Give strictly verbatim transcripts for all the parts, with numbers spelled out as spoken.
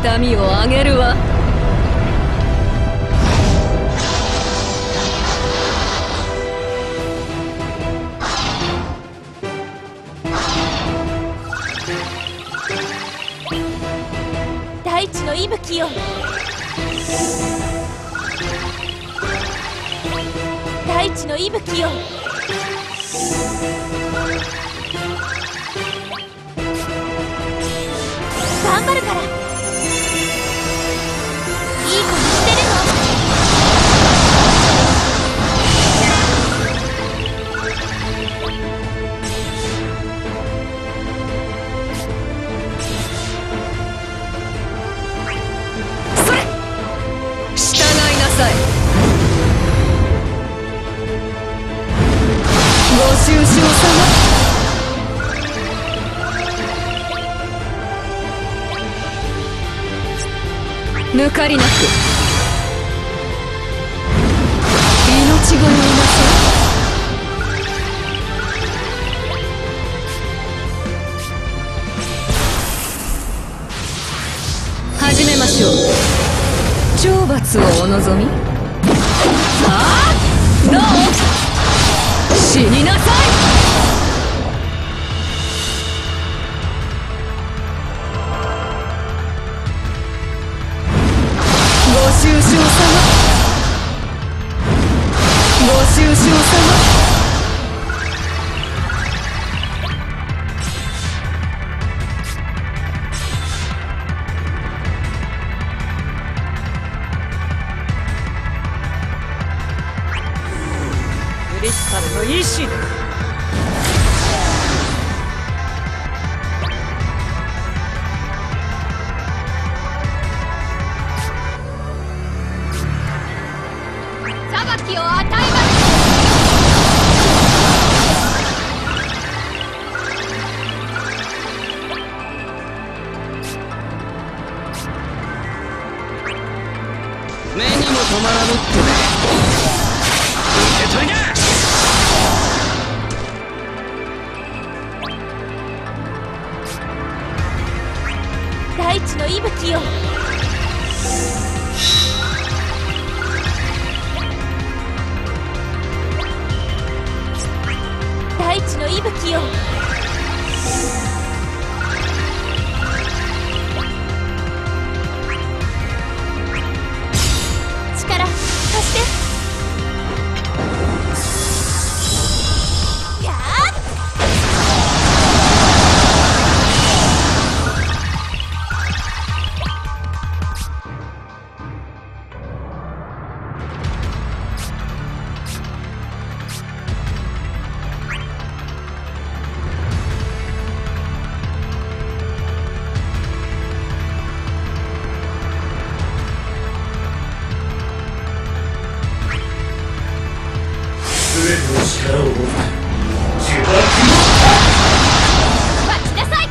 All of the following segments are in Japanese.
痛みをあげるわ。 大地の息吹よ、大地の息吹よ。頑張るから、いい子にしてるの。 それ、従いなさい。ご愁傷様。抜かりなく命乞いをなさい。始めましょう。懲罰をお望み。さあどう、死になさい。ご愁傷様、ご愁傷様。クリスタルの意志。裁きを与えます。 目にも止まらぬってね。受け取りな。 大地の息吹よ、大地の息吹よ。力貸して。やーっ、 全ての力を持つ呪縛。 待ちなさい。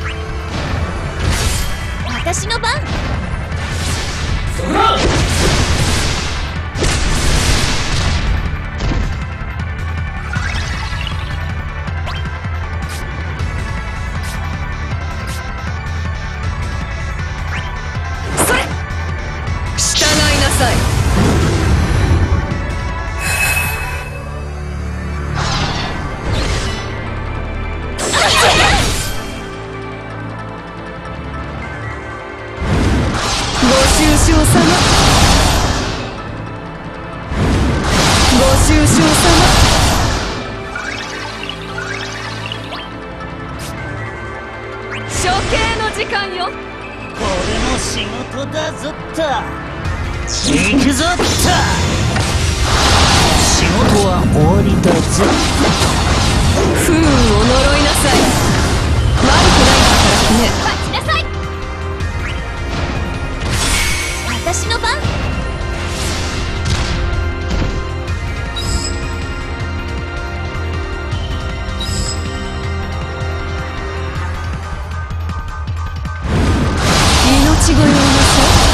私の番。 そらそれ、従いなさい。ご愁傷様、ご愁傷様。処刑の時間よ。 これも仕事だぞった行くぞった仕事は終わりだぜ。 不運を呪いなさい。悪くない働きね。 待ちなさい。私の番。 命乞いをなさい。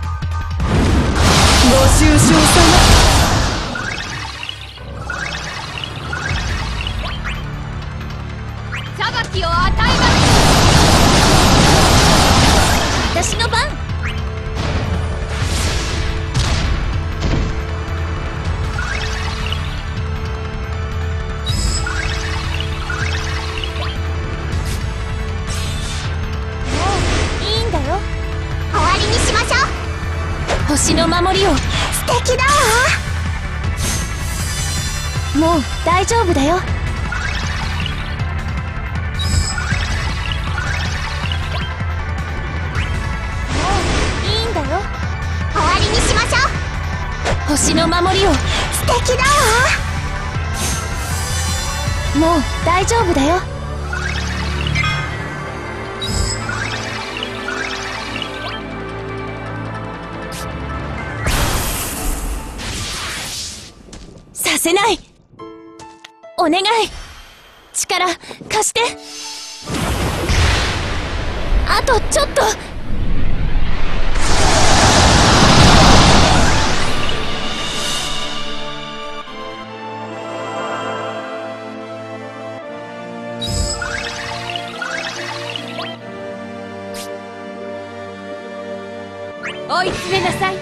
ご愁傷様。 の守りを。素敵だわ。もう大丈夫だよ。いいんだよ。終わりにしましょう。星の守りを。素敵だわ。もう大丈夫だよ。させない。お願い。力貸して。あとちょっと。追い詰めなさい。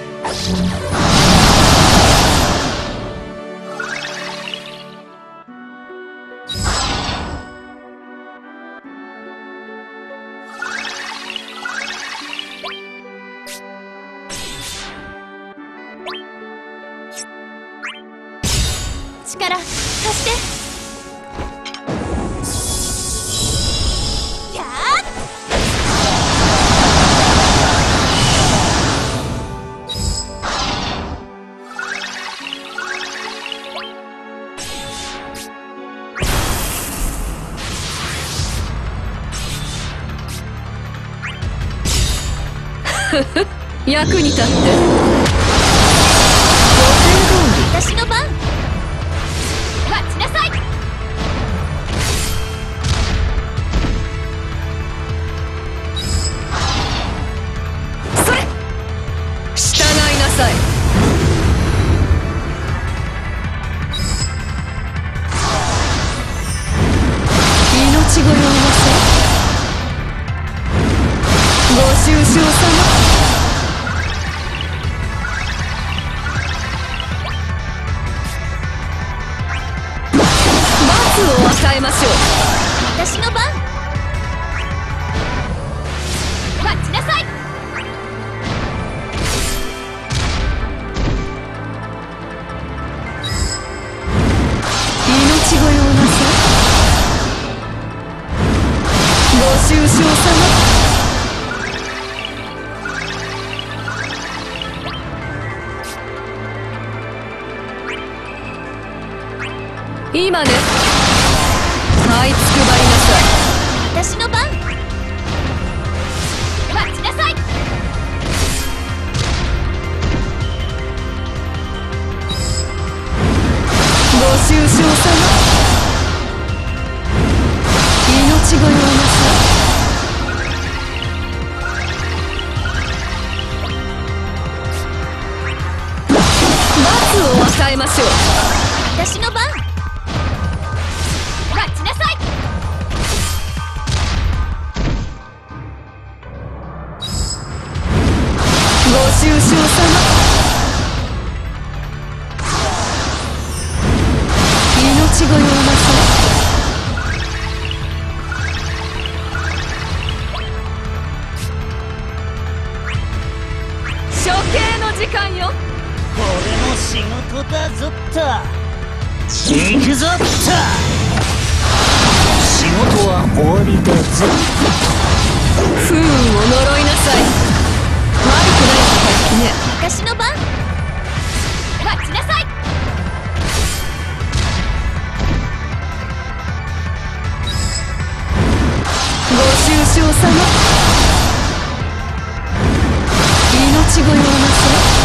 力貸して。やーっ。 役に立って。 私の番。待ちなさい。 それ。従いなさい。命ご用なさい。ご愁傷様。を与えましょう。 私の番。待ちなさい。 命ご用なさい。ご愁傷様。今ね。はいつくばりなさい。 私の番。待ちなさい。 ご愁傷様。命ご用なさい。罰を与えましょう。 私の番。待ちなさい。 ご愁傷様。命ご用なさい。処刑の時間よ。 これも仕事だぞっと。行くぞっと。仕事は終わりだぜ。 不運を呪いなさい。悪くないこと言ってね。 私の番。待ちなさい。 ご愁傷様。命ご用なさい。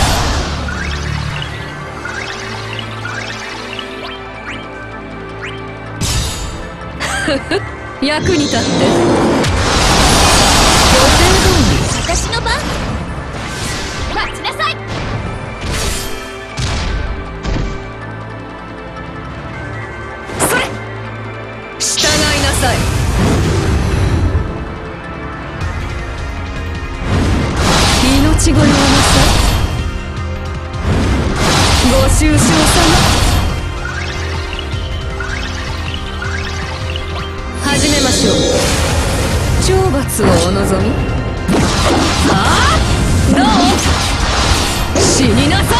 役に立って。予定通り。 私の番。待ちなさい。 それ。従いなさい。命ご用なさい。ご愁傷様。始めましょう。懲罰をお望み。ああ、どう？死死になさい。